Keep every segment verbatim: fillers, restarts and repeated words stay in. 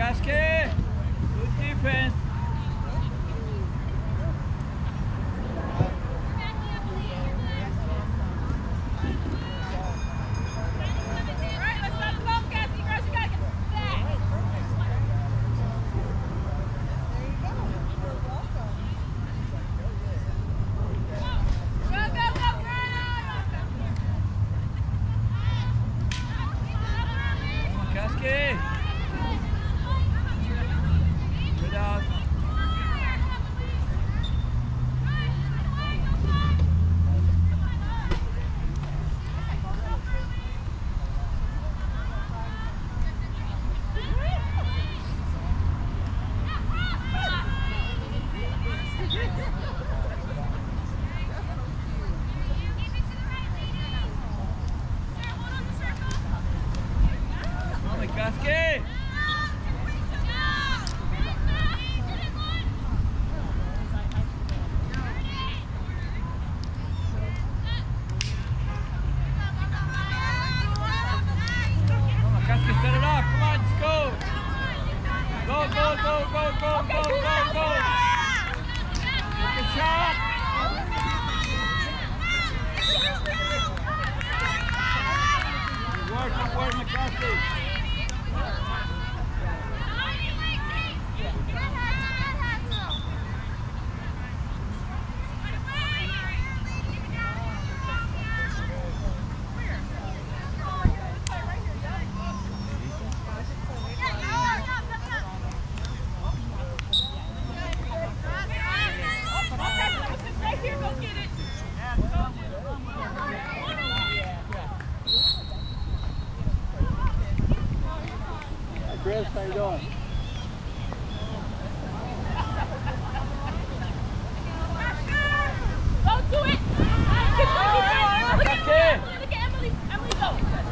McCaskey, good defense. Chris, how you doing? Go to it! Keep going, keep going! Look at Emily! Look at Emily! Emily, go!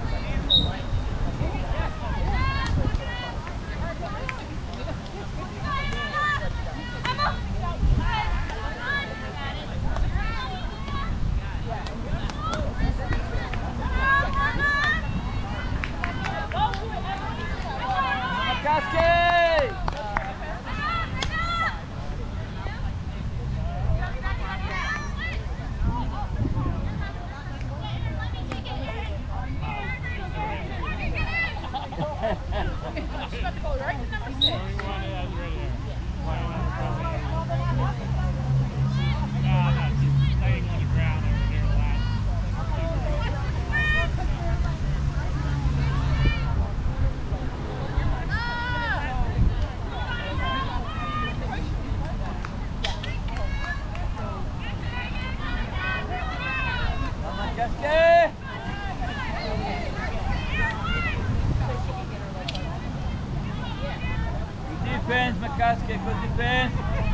Defense, McCaskey, good defense.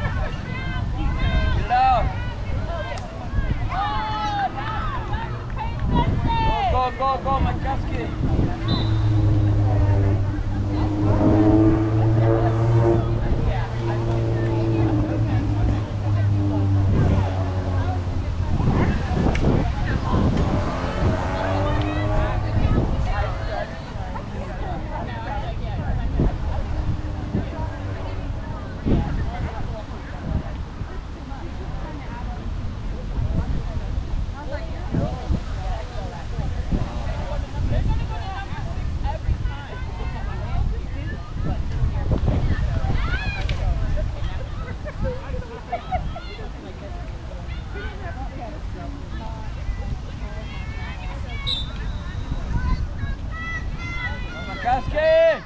Get out. Go, go, go, go, McCaskey. McCaskey!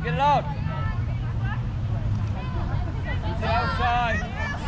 Make it loud. The outside.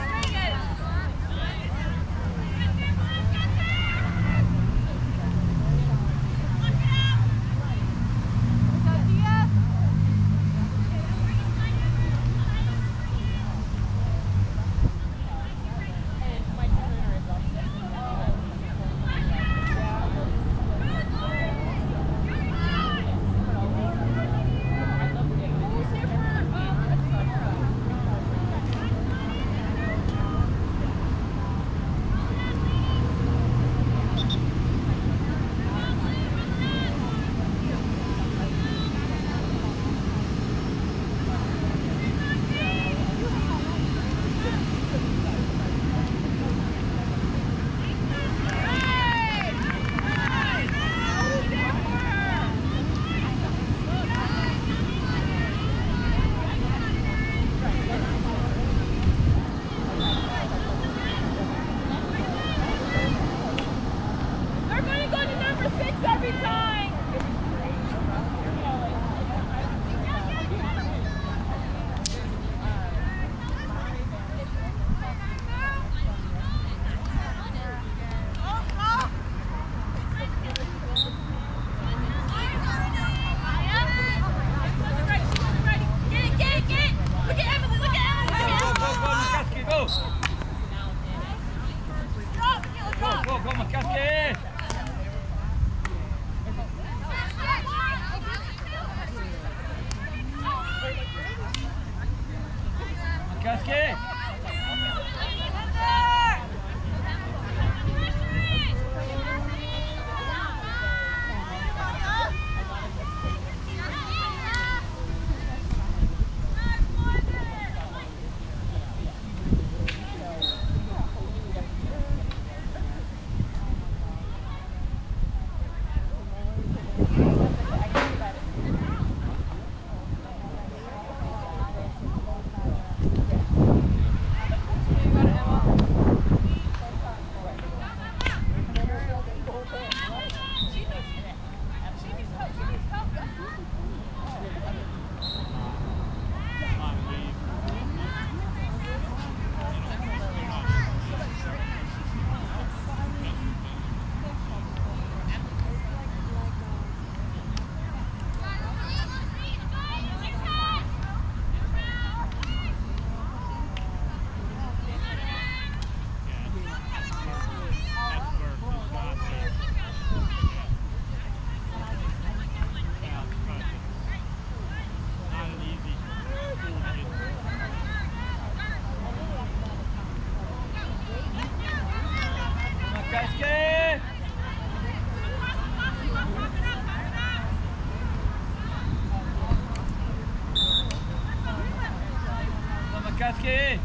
Casquet!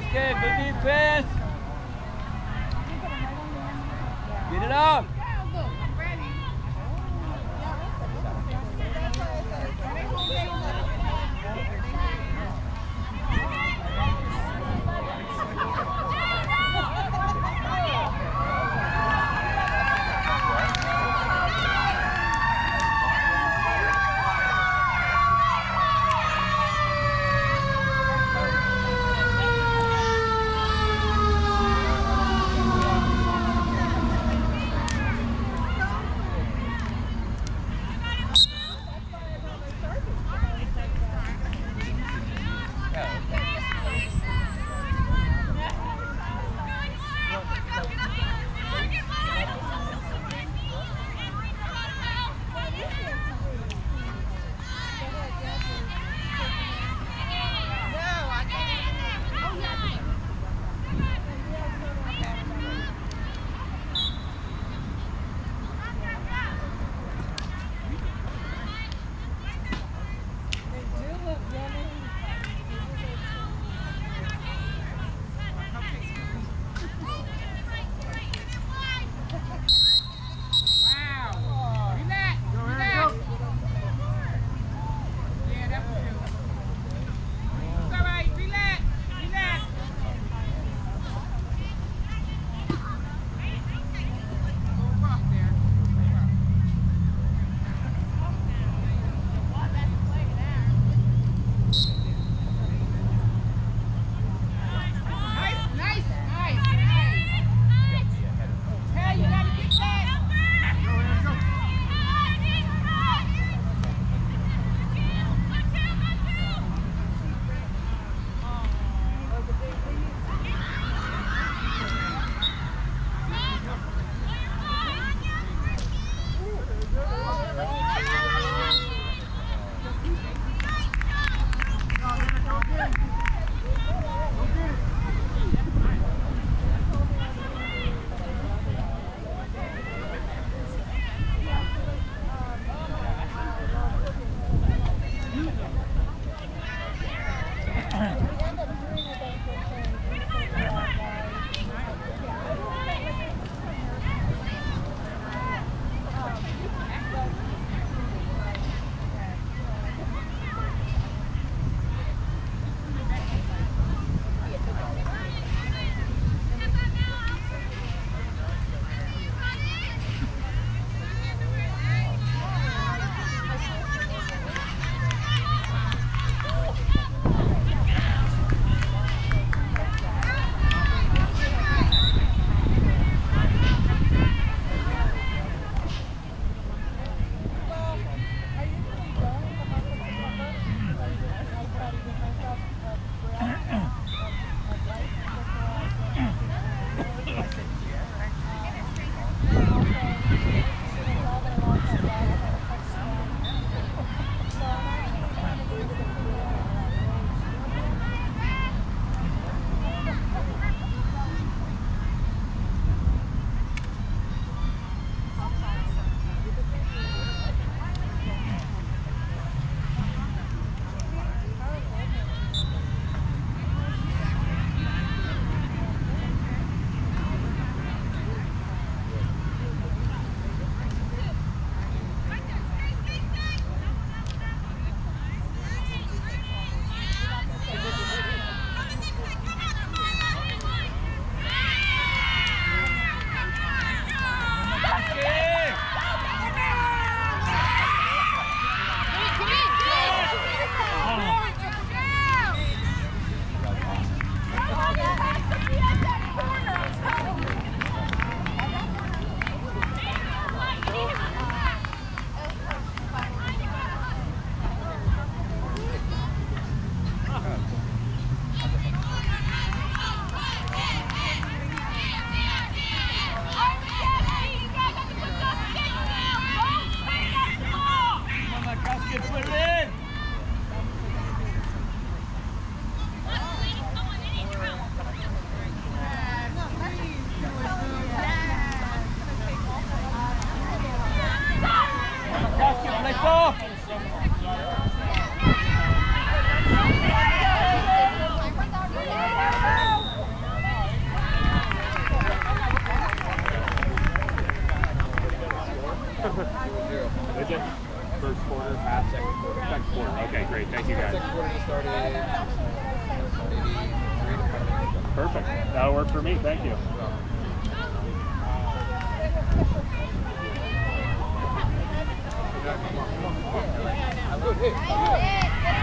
Cascade, good defense. Get it up. Is it? First quarter, half, second quarter. Second quarter. Okay, great. Thank you guys. Second quarter just started maybe three to five minutes ago. Perfect. That'll work for me. Thank you. I'm good. Hey.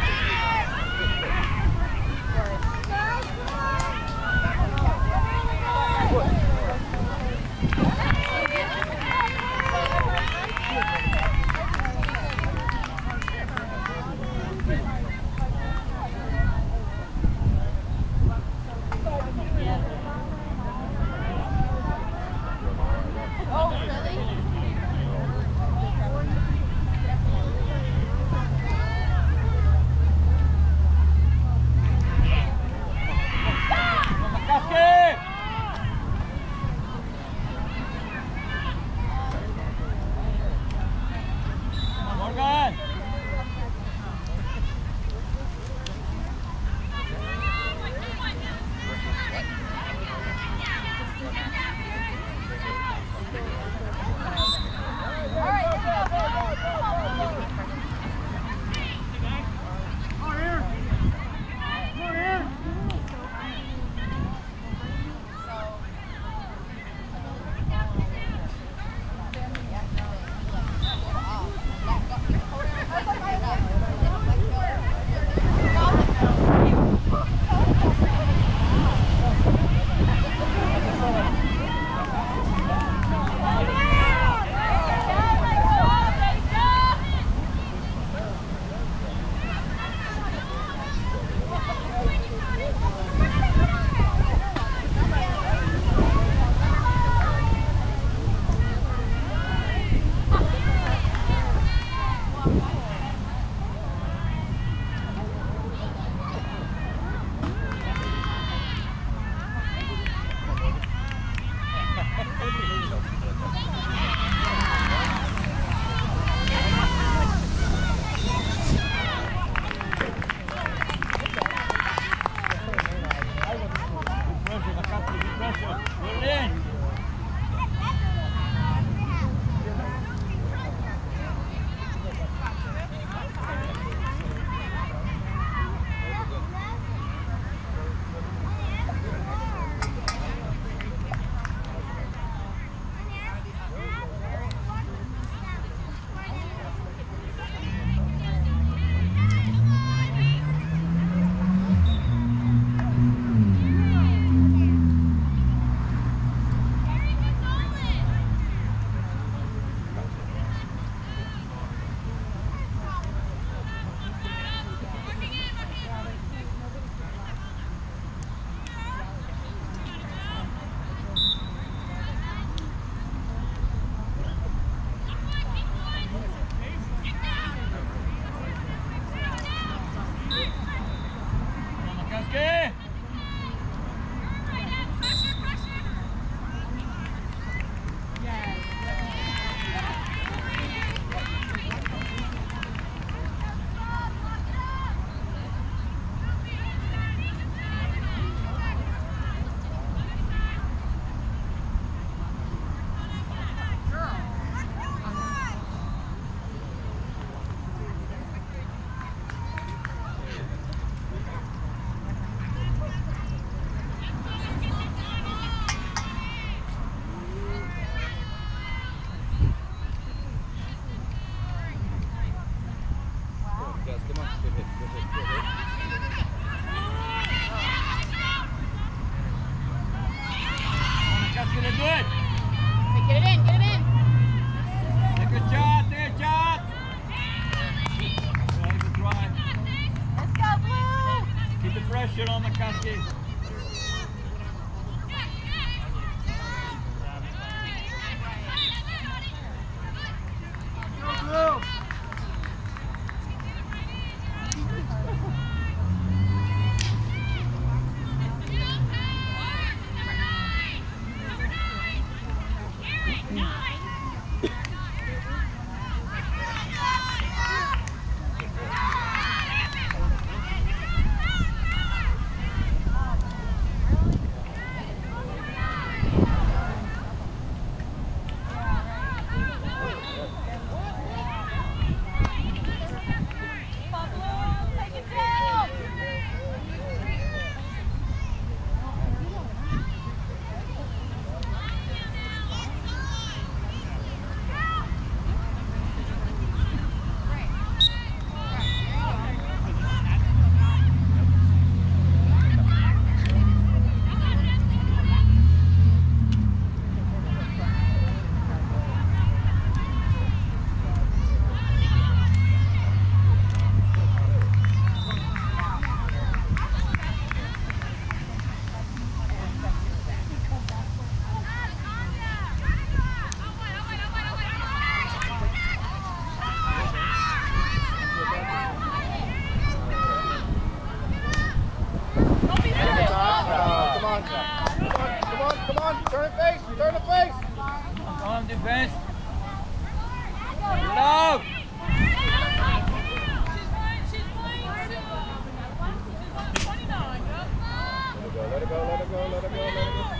Shit on the cascade. turn the face, turn the face. Come on, defense. Get it out. Let it go, let it go, let it go, let it go, let it go.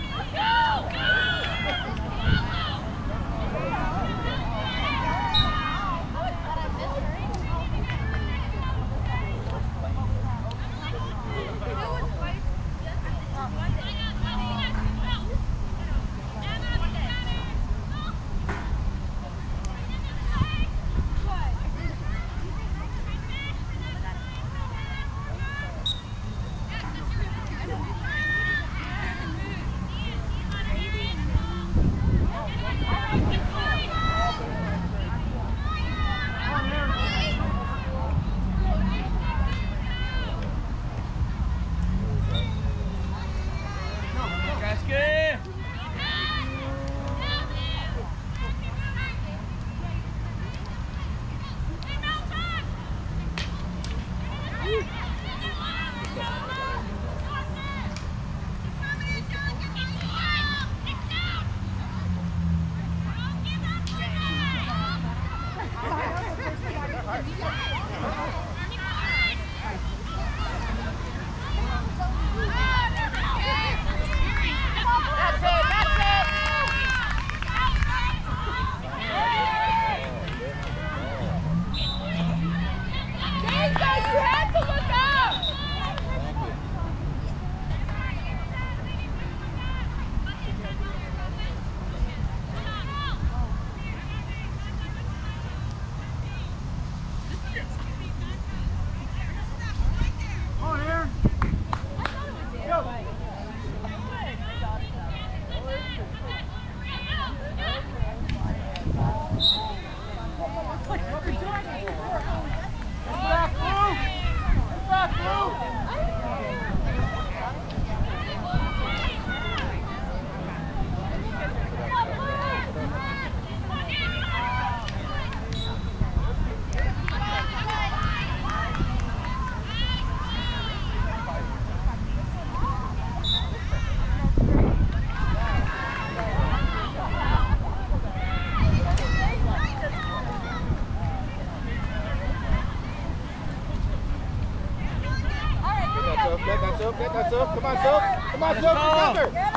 Get that, Silk. Come on, Silk. Come on, Silk. Together. Get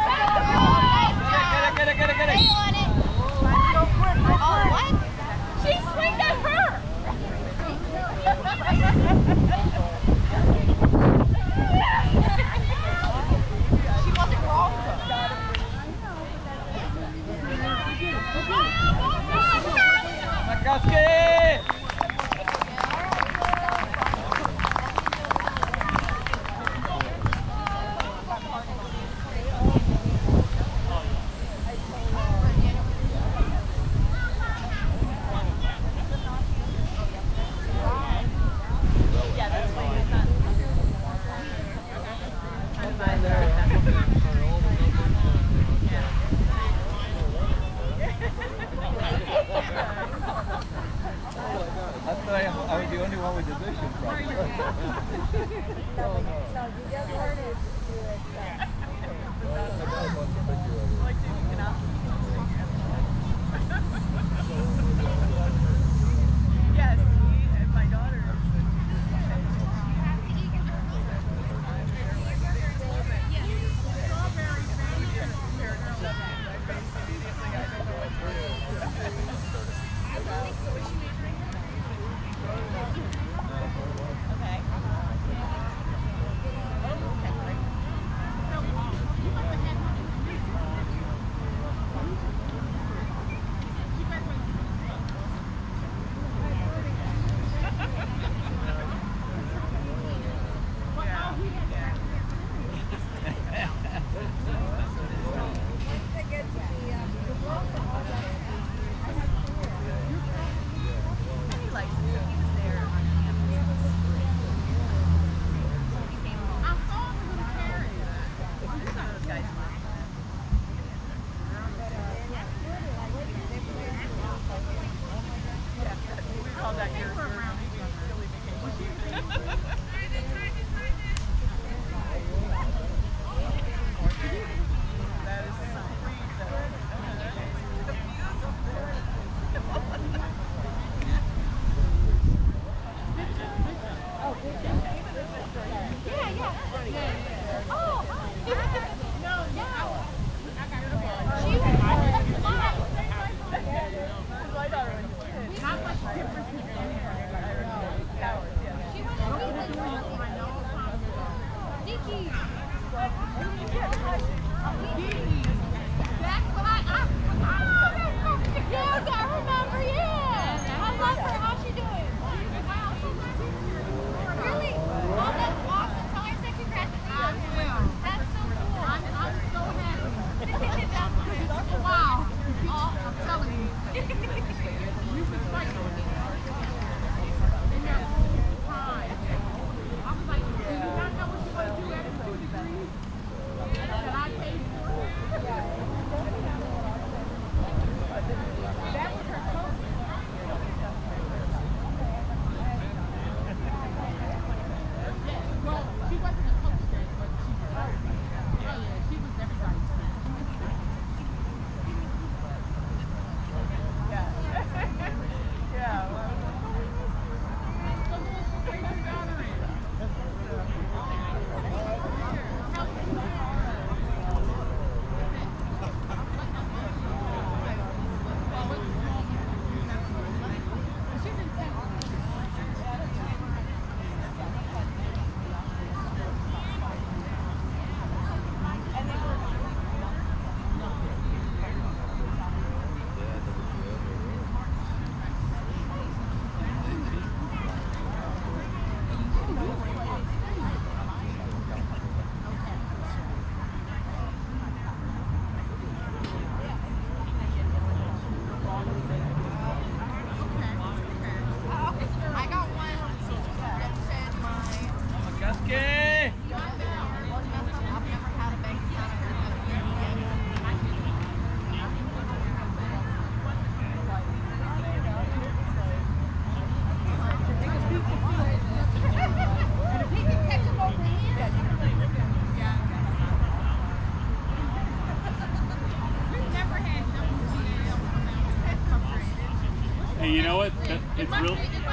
it, get it, get it, get it. Stay on it. Go quick, go Oh, quick. what? She swinged at her. She wasn't wrong McCaskey! I was the only one with the vision problem. No, no, you just learn it to do it. Yes, me and my daughter.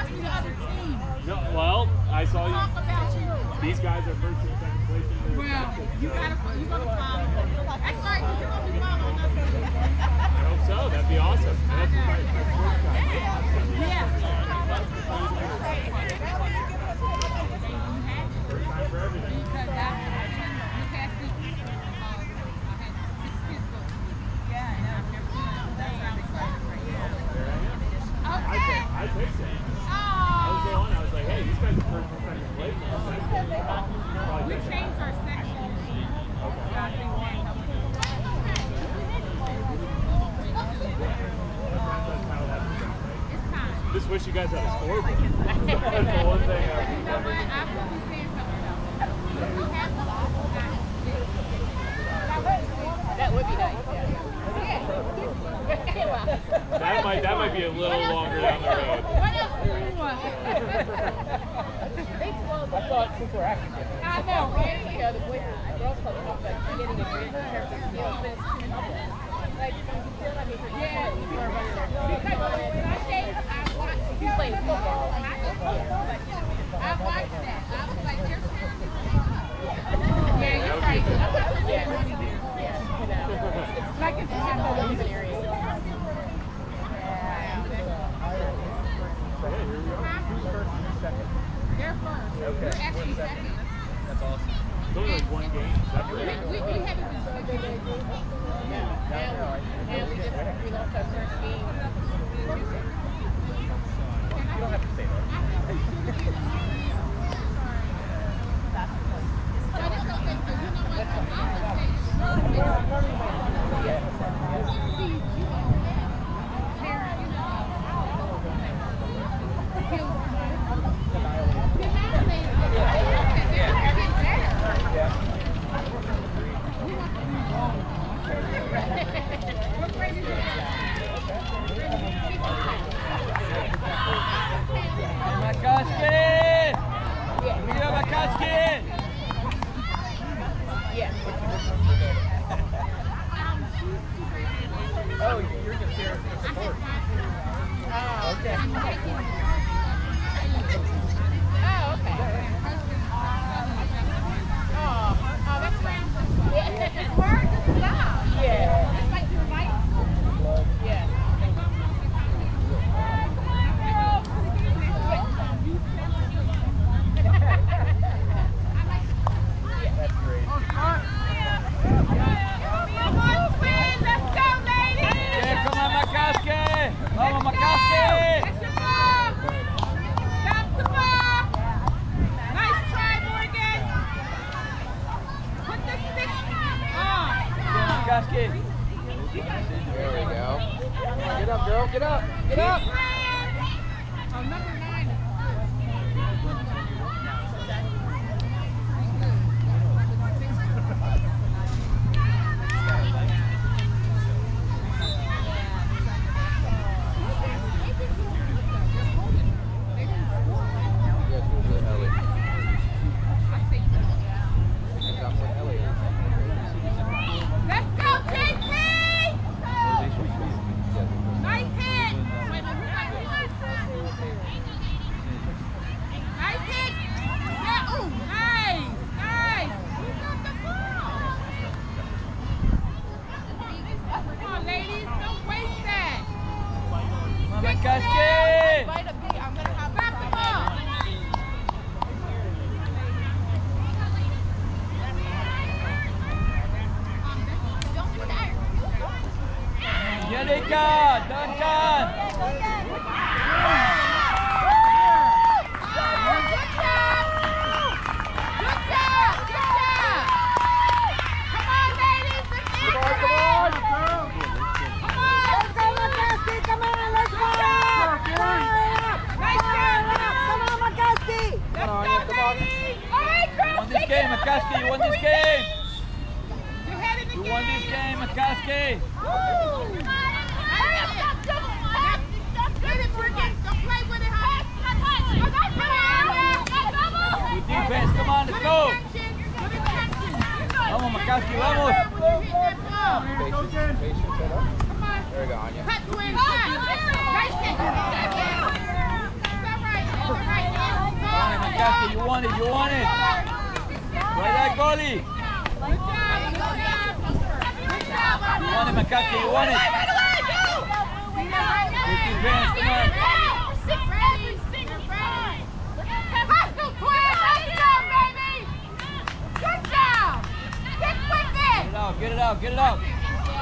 No, well, I saw you. These guys are first and second place in their Well, you gotta, you gotta follow. That's right, you gotta follow. I hope so. That'd be awesome. That's my, my first time. Yeah. First time for everything. Because that, you passed me. I had six kids go. Yeah, I know. That's what I'm excited for. Yeah. I Okay. take, I take it. I was Oh. going, I was like, hey, these guys are first and second place. We changed our section. It's time. Just wish you guys had a scoreboard. That's the one thing I That would be nice, yeah. That might that might be a little longer down the road. What else do you want? I thought since we're acting, I know, right? You know, the boys and girls club talk like getting a great character, you know, this, like, you feel like it's yeah, people are running there. Because when I say I watched, you play football, I watched that. I was like, you're yeah, you're right. Yeah, yeah. Like it's not always an area. They're first. Okay. We're actually second. That's awesome. It's only like one game. Is that We, right? we, we haven't been switching. Yeah, and we, and we just we lost our first game. You don't have to say that. But it's okay, so you know what? I'm gonna say Tara, you know. Kill somebody. Oh, you're just here for support. Oh, Okay. oh, okay. Oh, oh, that's right. Yeah. It's hard to stop. Yeah. It's like your life. Yeah. That's great. Yeah, come on, McCaskey! Vamos, McCaskey! That's your ball. Stop the ball. Nice try, Morgan. Put the stick on. Yeah, McCaskey. There we go. Get up, girl. Get up. Get up. Oh, number nine. Yeah, it's usually Ellie. That's what Ellie is. Let's go, J P! Nice hit! Wait, no, who got this? Nice hit! Yeah, ooh, nice! Nice! Who got the ball? Come on, ladies, don't waste that! Come on, McCaskey! Bite a bee. I'm gonna have Grab the ball! Don't do that! Angelica! Duncan! McCaskey, you won this game. You won this game, McCaskey. Good defense, come on, let's go. Vamos, McCaskey, vamos. Patience, patience, set up. There we go, Anya. Cut twin, cut. Nice hit. That's all right. McCaskey, you want it, you want it. Right there, goalie. You want it, McCaskey, you want it. With his hands, come on. Get it out, get it out.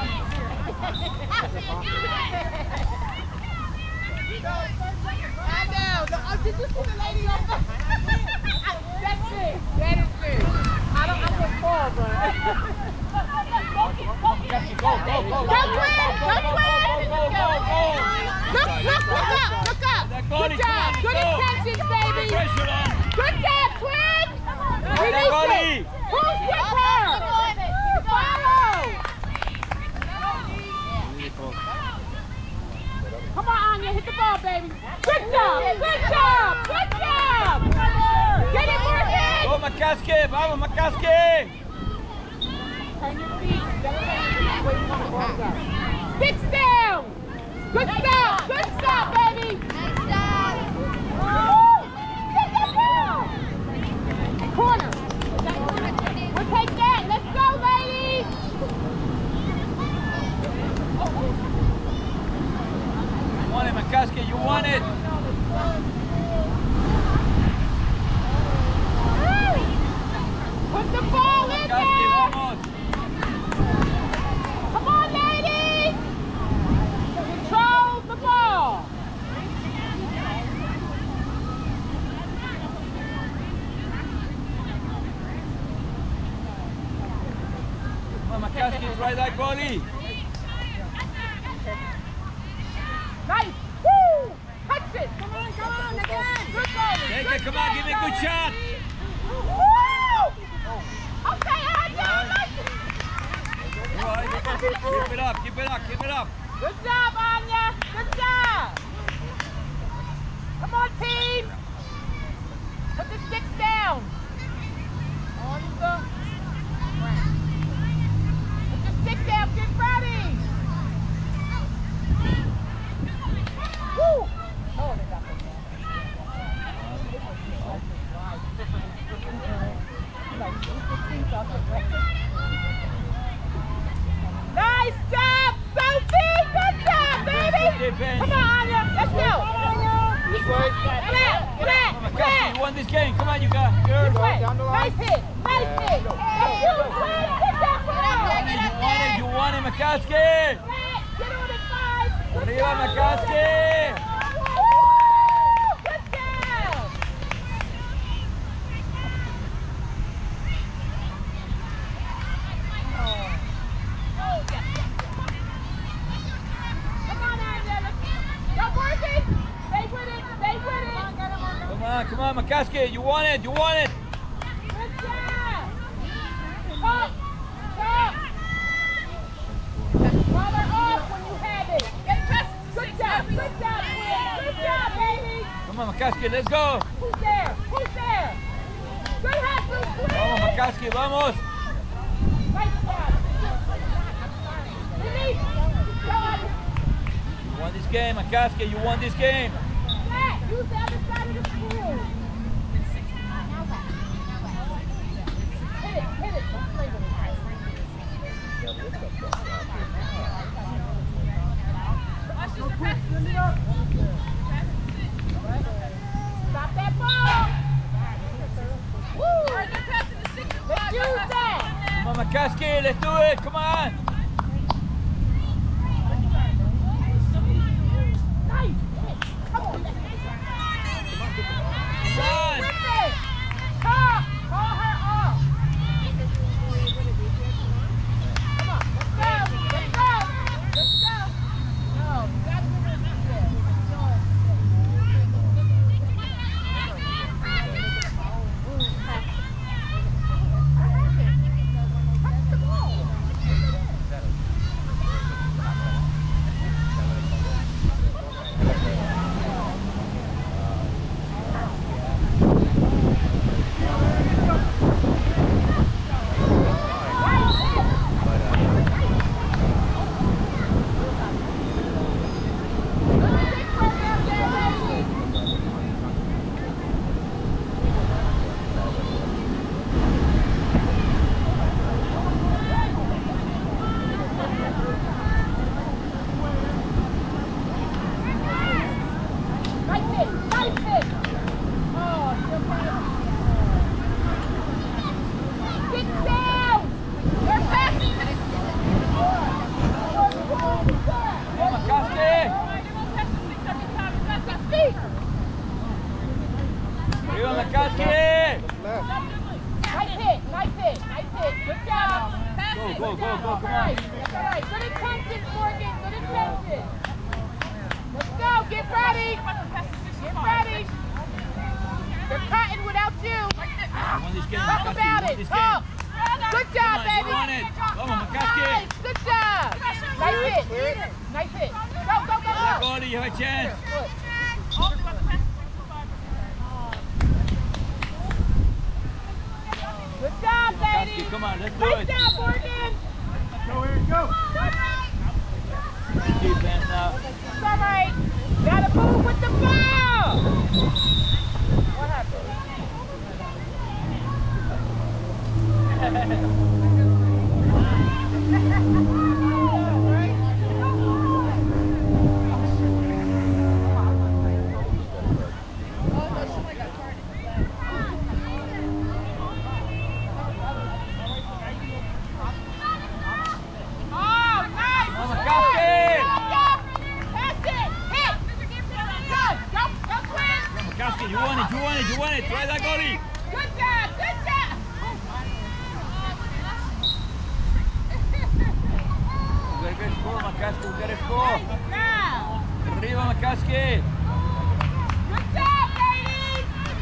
I know. Oh, did you see the lady on the... That's it. That is it. I don't know what's for, but... Go, go, go, go. Go, Twin! Go, Twin! Go, go, go. Look, look, look up, look up. Good job. Good intentions, baby. Pressure on. Good job, Twin. Right there, goalie. Who's with her? Follow. Come on, Anya, hit the ball, baby. Good job, good job, good job. Get it, Morgan. Go, McCaskey, vamos, McCaskey. Turn your feet. Sticks down. Good stop, good stop, baby. Woo! Get that ball. Corner. We'll take that. Let's go, ladies. You want it, McCaskey, you want it. Put the ball in McCaskey, there. vamos. Come on, ladies. Control the ball. Come on, McCaskey, try that goalie. Nice. Woo! Touch it. Come on, come on, again. Good goalie. Take Good it, come on, give me a good shot. Woo! Okay, Anya. All right, keep it up, keep it up, keep it up. Good job, Anya. Good job. Come on, team. Put the sticks down. On the ground. Put the stick down. Get ready. Woo! Oh, they got it. Nice job, Sophie! Good job, baby! Come on, Anya, let's go! This way. Flat, flat, Come on, McCaskey, flat! you won this game. Come on, you got This girl. way. down the line. Nice hit, nice hit! That's you, Twin! Get that You ball! want it, you want it, McCaskey. Flat, get on it, five! Good Arriba, job. McCaskey. Woo! Good job! Come on, Anya, let's go, Varsity! Stay with it, stay with it! Come on, come on, McCaskey, you want it, you want it. Good job! Up! Up! Call her off when you have it! Good job! Good job, Quinn! Good job, baby! Come on, McCaskey, let's go. Who's there? Who's there? Good hustle, Quinn! Vamos, McCaskey, vamos. Nice job! Denise! Go! You won this game, McCaskey, you won this game. Flat! Use the other side of the screw! Hit it! Hit it! Don't play with it. Stop that ball! Woo! Let's use that! Come on, McCaskey, let's do it, come on. Nice! Come on! Come on. Call! Call her off! Come on, let's go! Let's go! Let's go! No, that's what it is. Touch the ball! McCaskey! Nice hit, nice hit, nice hit. Good job. Go, go, go, go, come on. That's all right. Good intentions, Morgan. Good intentions. Let's go. Get ready. Get ready. They're cutting without you. You won this game, Talk McCaskey. about You won it. this Talk. game. Good job, Come on, baby. you won it. Come on, McCaskey. Nice. Good job. Nice hit. Nice hit. Go, go, go, That go. goalie, you have a chance. Good. Good job, McCaskey, ladies. come on, let's do Nice it. job, Morgan. Go, Aaron, go. Defense now. It's all right. Gotta move with the ball. What happened? You won it, you won it, you won it. Try that goalie. Good job, good job. We got a good score, McCaskey. We got a score. Good job. Arriba, McCaskey. Good job, ladies.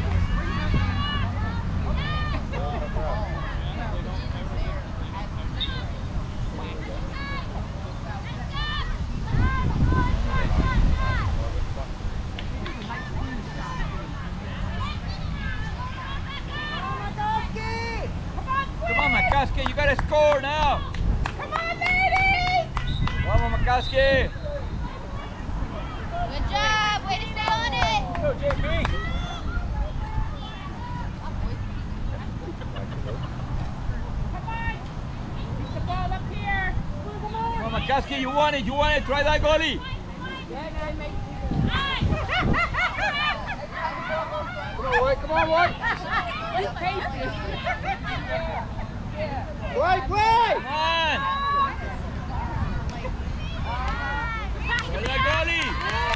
McCaskey, you gotta score now. Come on, ladies! Come on, McCaskey. Good job. Way to stay on it. Go, J P. Come on! Keep the ball up here. Come on. Come on, McCaskey, you won it, you won it. Try that goalie. Yeah, now make Come on, White. Come on, White. Play, play! Come on. Try that goalie.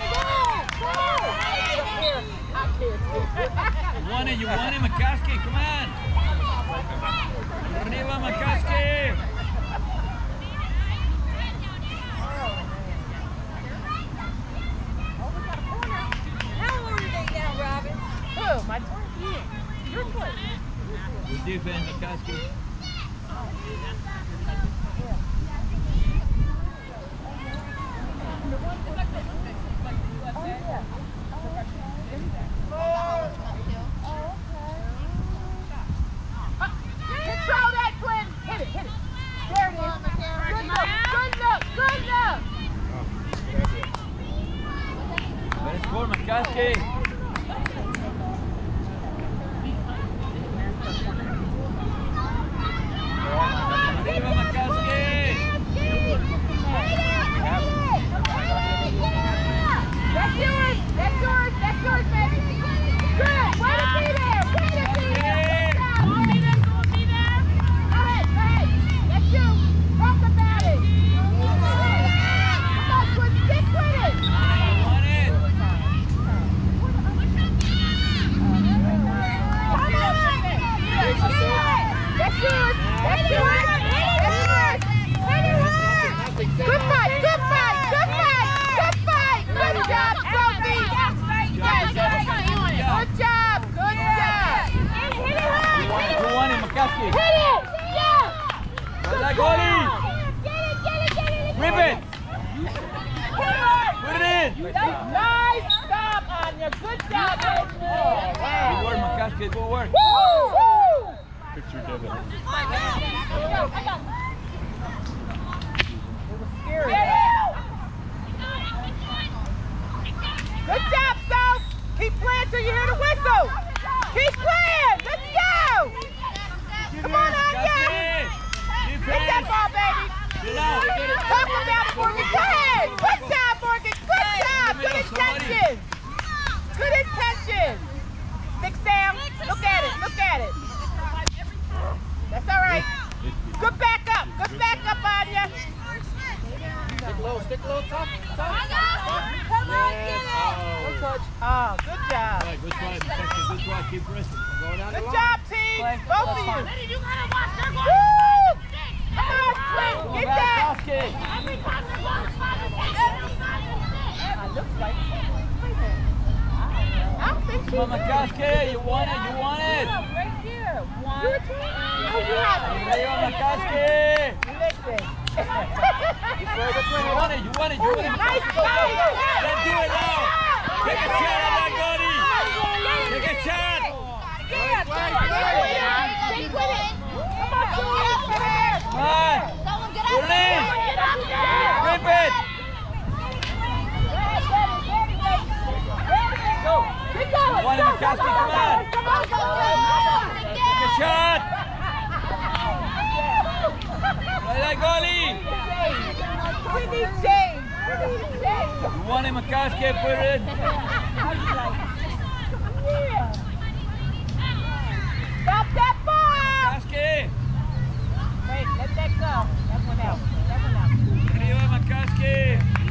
You won it, you won it, McCaskey. Come on. Arriba, McCaskey. How long are they down, Robin? Who? My turn? Your turn. Good defense, McCaskey. Control that, Glenn. Hit it, hit it. There it is. Good look, good look, good look. Better score, McCaskey. Arriba, McCaskey. That's yours, that's yours, that's yours, baby. Good, way to be there, way to be there. Good job. Go be there, go be there. Go ahead, go ahead. That's you. Talk about it. Come on, Glenn, stick with it. You won it. That's yours. That's yours. That's yours. Good fight. Good fight. Good fight. Good fight. Good job, Sophie. Yes. Good job. Good job. Hit it hard. You won it, McCaskey. Hit it. Yeah. Try that goalie. Get it. Get it. Get it. Rip it. Put it in. Nice stop, Anya. Good job. Good work, McCaskey. Good work. Woo! Picture Devin. Good job, Soph. Keep playing till you hear the whistle. Keep playing. Let's go. Come on, Anya. Get that ball, baby. Talk about it, Morgan. Go ahead. Good job, Morgan. Good job. Good intention. Good intention. Six down. Look at it. Look at it. That's all right. Good back up. Good back up, Anya. Stick low, stick low, tough, tough. Come on, get it. Yes. Oh. Oh, good job. Good try, McCaskey. Good try. keep pressing. Going down the Good line. job, team. Play. Both of That's you. fine. You gotta watch their Woo! goal. Come on, Swing. Come on, Get that. Varsity. Every time they go to five and six, every time it's six. It looks like. Wait a minute. I don't think she Come on, McCaskey. You want it. You want it. Right here. One. You're a twin. Oh, you have it. There you go, McCaskey. Listen. This way, this way. You want it. You want it. You want it. Nice Go, go, go. play. Let's do it now. Take a shot at that goalie. Take a shot. Yeah, come on, stick with it. Come on, Julia. Come on. Put it in. Grip it. Go. Keep going. You want it, McCaskey. Come on. Come on, go, go. Take a shot. Play that goalie. We need James. We need James. You want it, McCaskey. Put it in. Stop that ball. McCaskey. Wait, let that go. That one out. That one out. Arriba, McCaskey.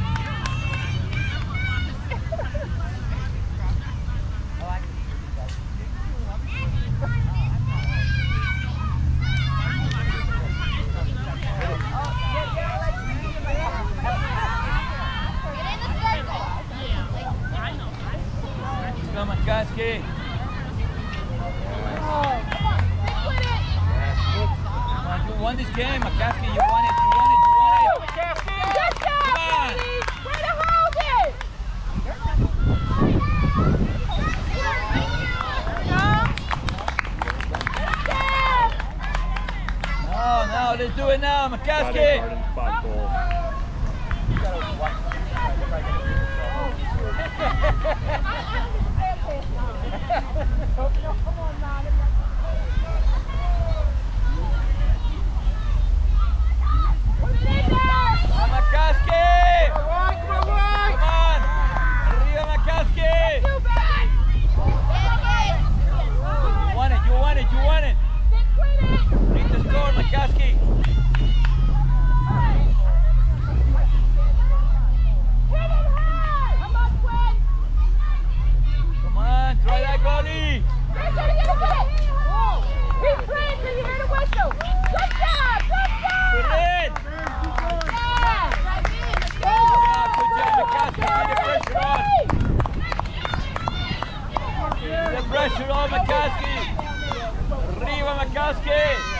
Go, McCaskey. Come on, you won this game, McCaskey. You won it. You won it. You won it. Good job, Come on. ladies. Way to hold it. No, no, let's do it now, Got it, McCaskey. Garden spot goal. Come on, McCaskey. Come on, come on. Come on. Arriba, McCaskey. You won it. You won it. You won it. Need to score, McCaskey. Come on, try that goalie. He's playing till you hear the whistle. Good job, good job. Put it in. Yeah, good job, McCaskey. Get the pressure on. Get the pressure on, McCaskey. Arriba, McCaskey.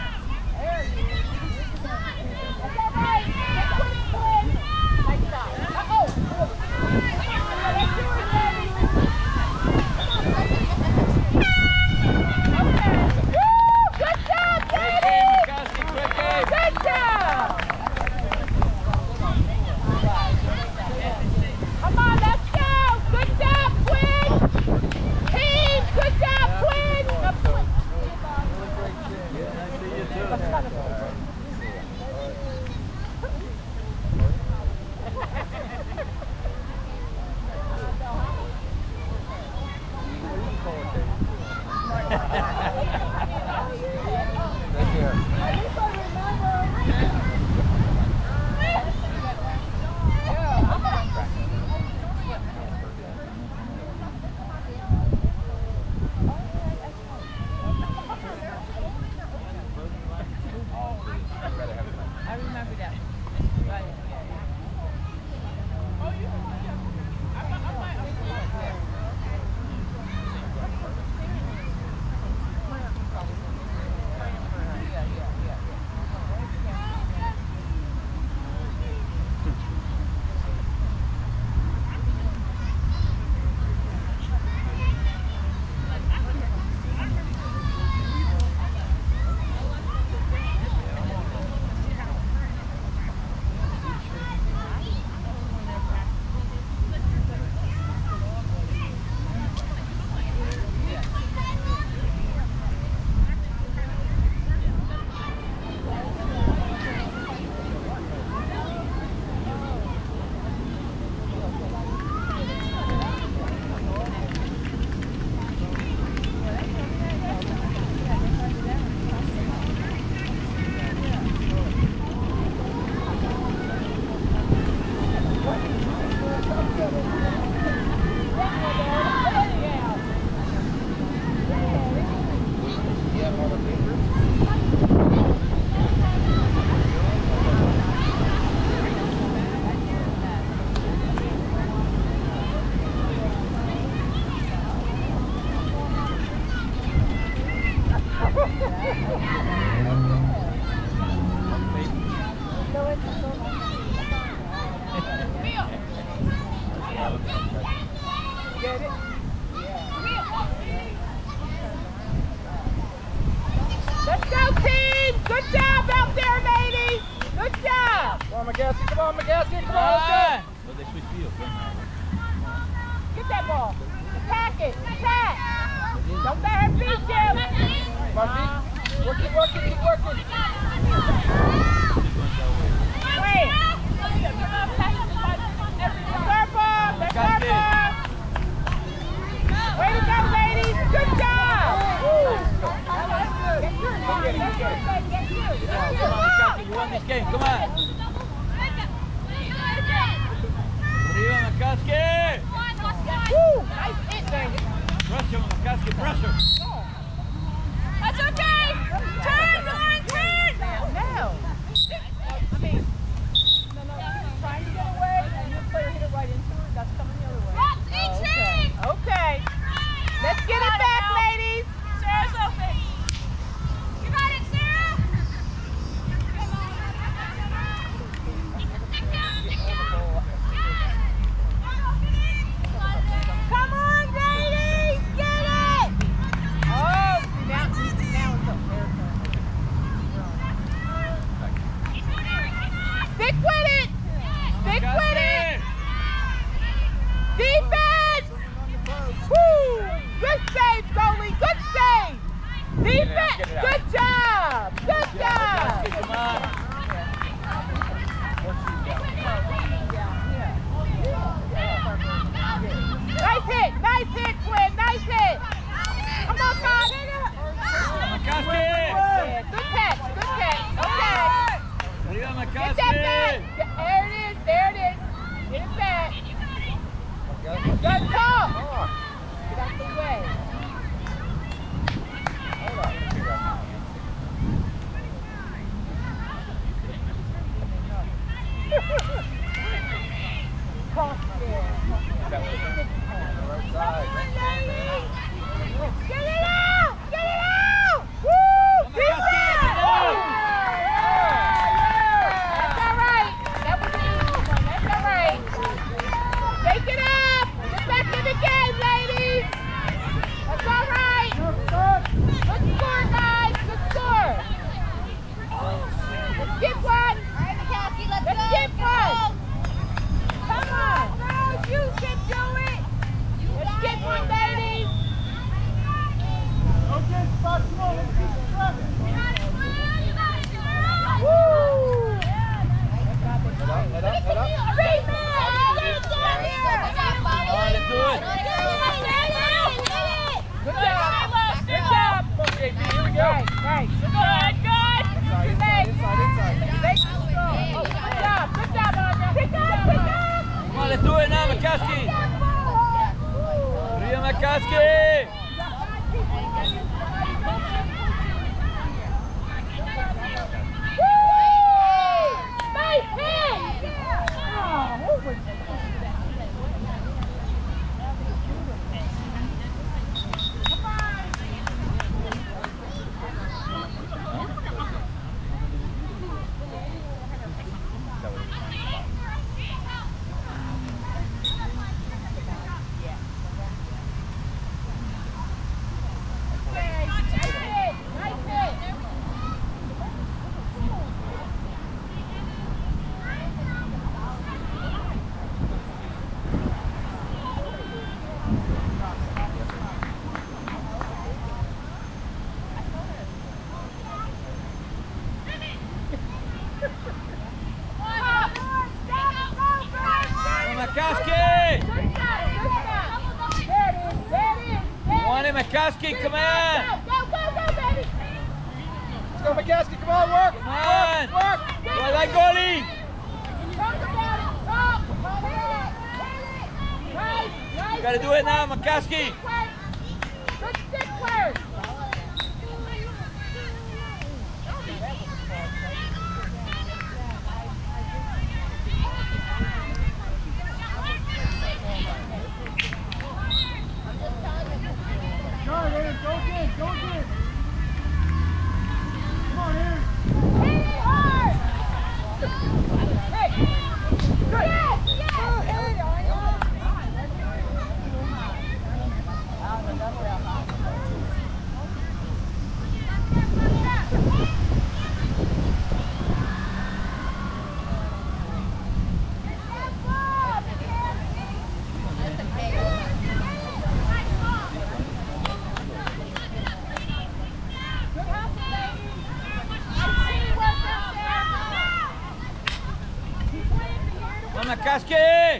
Great game, McCaskey. Great game. Good job! Come on, let's go! Good job, Quinn! Team, good job, Quinn! Yeah, I see you too. Take care. I remember that. Right. Get it? Let's go, team! Good job out there, ladies! Good job! Come on, McGaskey. Come on, McGaskey. Come on, Come let's on. Well, they switch fields. Get that ball. Attack it. Attack. Don't let her beat you. go. Come on, feet. Work it, work it, keep working. Wait. Serve ball. That's our ball. Way to go, ladies. Good job. Come on, McCaskey, you won this game. Come on. Arriba, McCaskey. Woo. Nice hit, baby. Pressure, McCaskey, pressure. That's okay. Turn, Lauren, turn. No. I mean, no, no. Trying to get away, and your player hit it right into her. That's coming the other way. Okay. Okay. Let's get it back, ladies. Sarah's open. You got it, Sarah. Come on, ladies, get it. Oh, see, now, now it's up there. Stick with it. Stick with it. Defense. Woo! Good save, goalie. Good save. Defense. Good job. Good job. Come on. Nice hit. Nice hit, Twin. Nice hit. Come on, Todd. McCaskey. Yeah, good catch. Good catch. Okay. Arriba, Get that McCaskey. back. There it is. There it is. Get it back. Good talk. Get out the way. Cross there. Right side. Get it out! Get it out! Woo! Defense! That's all right. That was an easy one. That's all right. Take it up. Get back in the game, ladies. That's all right. Good score, guys. Good score. Let's get one. Let's get one. Come on. Girls, you can do it. Let's get one, ladies. Okay, Spot, come on, let's keep it running. Woo! Head up, head up, head up. Let's do it. Good job. Good job. Okay, B, here we go. Right, right. Good, good. Inside, inside, inside, inside. Make it strong. Oh, good job. Good job, Audra. Pick up, pick up. Come on, let's do it now, McCaskey. Arriba, McCaskey. Woo! Nice hit. McCaskey! Good job, good job. There it is, there it is. There Come on it in, is. McCaskey, come Go, on! go, go, go, baby. Let's go, McGaskey, come on, work! Come on! Work, work! Well, that goalie! Talk about it, talk. Hit it, hit it. Nice, nice. You gotta do it now, McCaskey! Good stick work. McCaskey!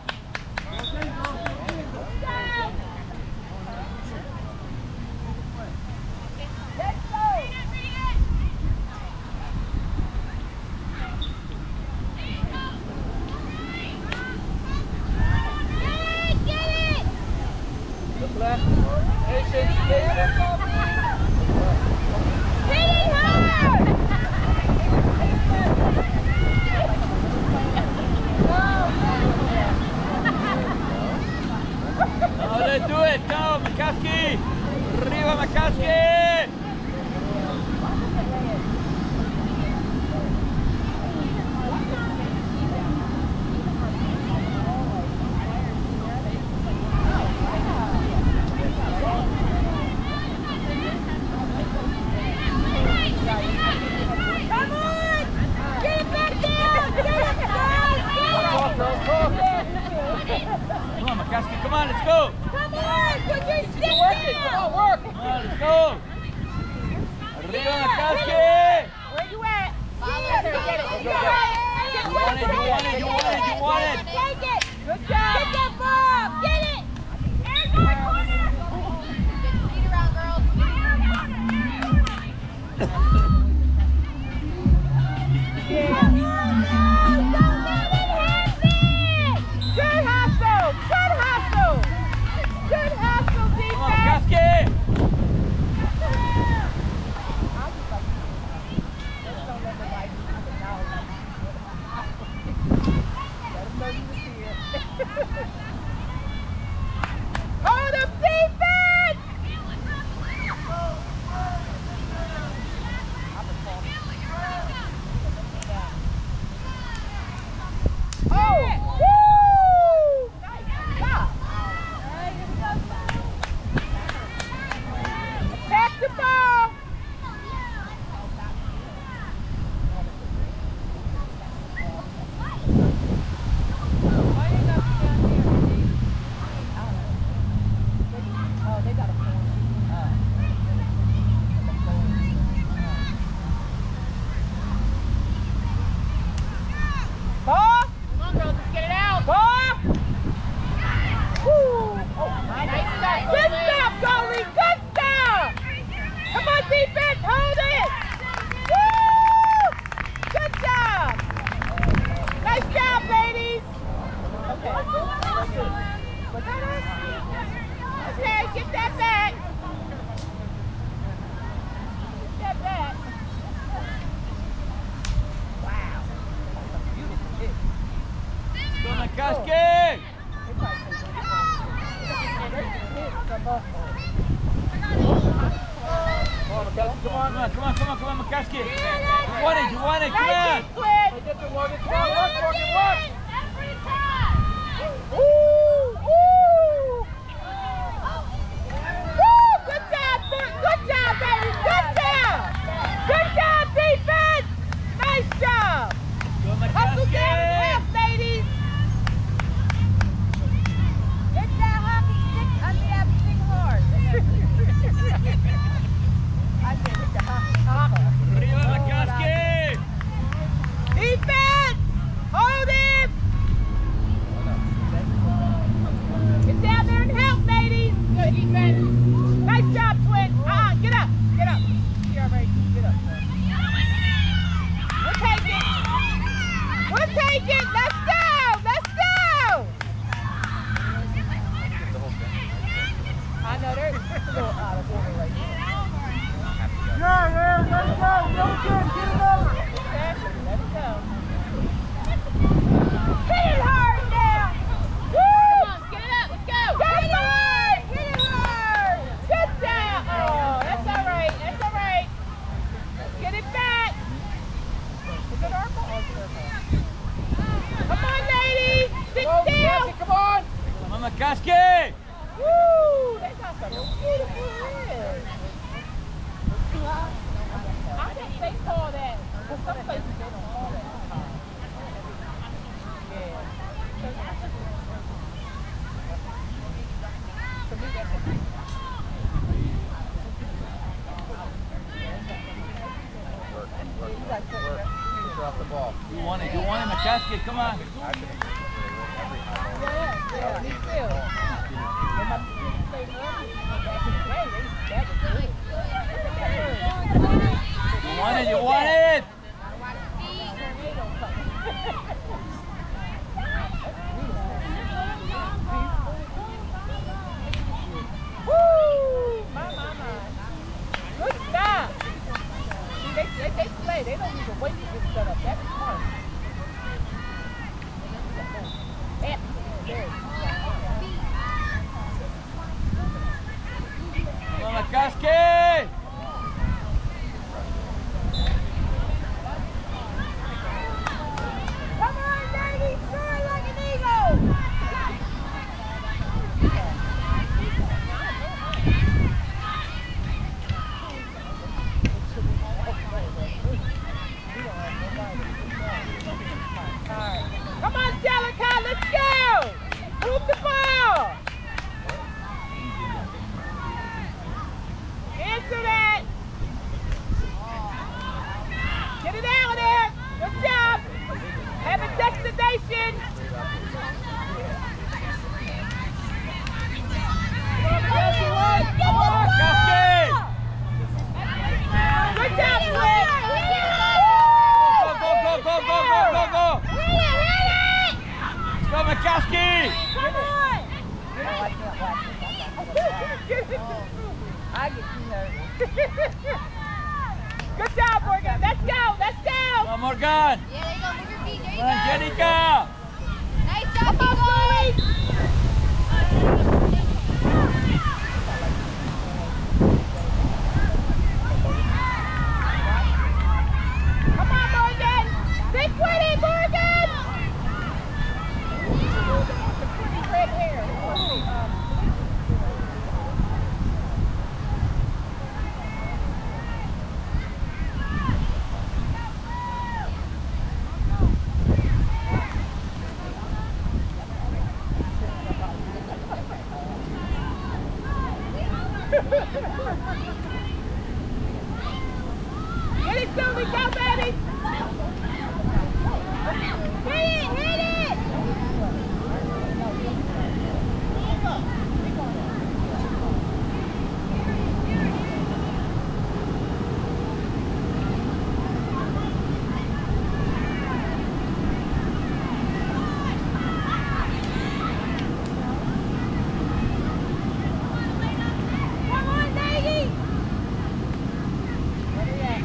Come on, let's go! Come on, put your stick Keep working, come on, work! Come on, let's go! Arriba, McCaskey! Where you at? Follow Get her, it, get it. get it. You want it, you want it, you want it, you want it! Take it! Good job! Get that ball! Get it! There's my corner! Get your feet around, girls. Yeah. Don't let it happen! Good hustle! Good hustle! Good hustle, defense! Come on, McCaskey! Hold up, defense! Oh! Woo! Nice job! Attack the ball! Oh, they got a phone. Ball! Come on, girls, let's get it out. Ball! Woo! Nice start, Good Lily. stop, goalie! Good stop! Come on, defense! Hold it! Woo! Good job! Nice job, ladies! Okay. Look at us. Okay, get that back. Get that back. Wow. That's a beautiful hit. Go, McCaskey! Come on, come on, come on, come on, McCaskey! You want it, you want it, come on! Switch. Get the one, get the one, work, work, it work! Woo! Woo! Woo! Good job, Bert. Good job, baby. Good job. Good job, defense. Nice job. Go, Hustle down McCaskey! half, ladies. Get that hockey stick under that thing hard. I said hit the hockey hopper. Arriba, McCaskey! Defense! Hold him! Get down there and help, ladies! Good defense! Nice job, twin! Uh-uh, get up! Get up! You're all right. Get up. We'll take it! We'll take it! Let's go! Let's go! I know they're a little out of order right now. Yeah, yeah, let's go, really good, get it over! Exactly, let's go. Hit it hard now! Woo! Come on, get it up, let's go. Hit it hard! Hit it hard! Good job! Oh, that's all right. That's all right. Let's get it back. Is it our ball? the ball. You want it, you want it, McCaskey, come on. Yeah, me too. When my kids played rugby back in the day, they, that was good. You want it, you want it. Woo! My, my, my. Good stop. See, they, they, they play. They don't even wait to get set up. That's smart. Yeah. There. Come on, McCaskey. Come on, baby. Soar like an eagle. Come on, Jellica, let's go! Move the ball! Answer that! Get it out there! Good job! Have a destination! Come on, McCaskey. good job, Flynn! Go, go, go, go, go, go, go, go. Let's go, McCaskey. Come on! I get too nervous. Good job, Morgan. Let's go. Let's go. Come on, Morgan. Yeah, there you go. Move your feet. There you Come on, go. Jenica. Nice job, Come on, boys. Come on, Morgan. Stick with it, Morgan. The pretty red hair. It must be, um, Hit it, Susie, go, baby! Hit it, hit it! Come on, Naggy! Where they at?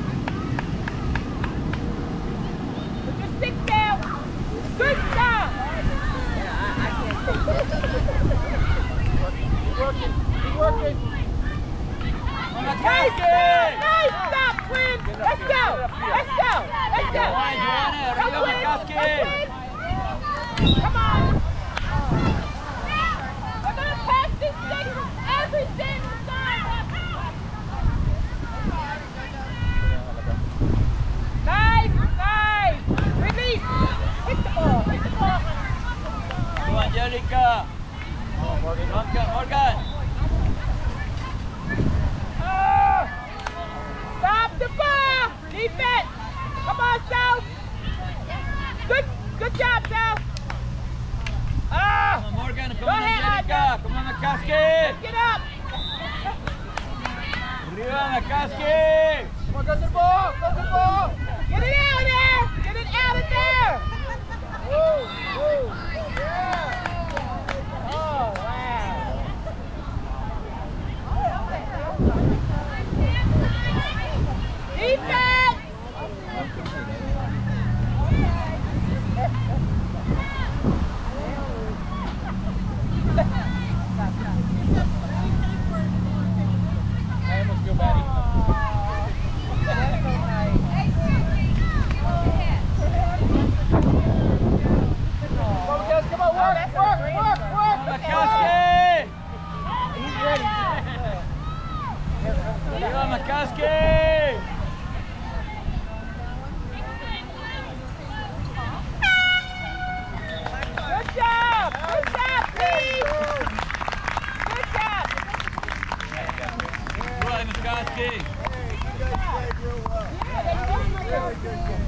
Put your sticks down. Good job. Yeah, I, I can't take that. Keep working. Keep working. Come on, Nice McCaskey. stop. Nice stop, Quinn. Let's go. Let's go. Let's go. You want it, you want it. Go, Arriba, Quinn. Go, McCaskey. Quinn. Come on. We're going to pass this six every single time. Nice. Nice. Release. Hit the ball. Hit the ball. Come on, Jenica. Come on, Morgan. Morgan, Morgan. Ah! Stop the ball! Defense! Come on, South! Good, good job, South! Ah! Come on, Morgan. Come Go on, ahead, Jenica. Audra. Come on, McCaskey. Get up! Arriba, McCaskey. Come on, go to the ball. Go to the ball. Get it out of there! Get it out of there! Woo, woo. Yeah. Oh, wow! Defense! I almost feel bad. That's so nice. Come on, guys. Come on, Oh, work, that's a work, great work, one. work. McCaskey. He's ready. Arriba, McCaskey. Good job! Good job, team! Good job! Right, McCaskey. Yeah, they did.